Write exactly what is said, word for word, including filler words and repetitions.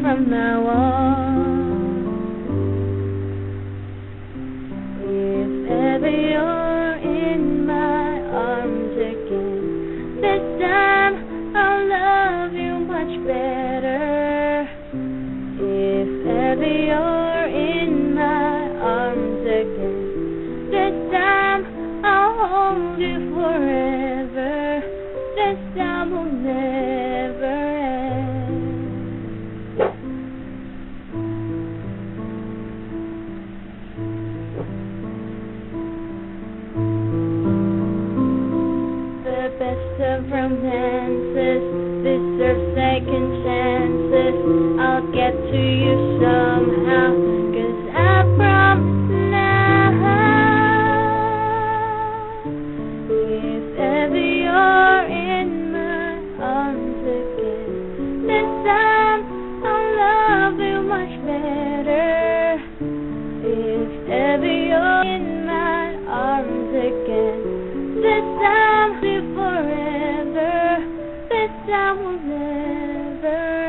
from now on. If ever you're in my arms again, this time I'll love you much better. If ever you're in my arms again, this time I'll hold you forever. This time will never end. The best of romances deserve second chances. I'll get to you somehow, 'cause I promise now. If ever you're in my arms again, this time I'll love you much better. If ever you're in my arms again, this time will be forever. This time will never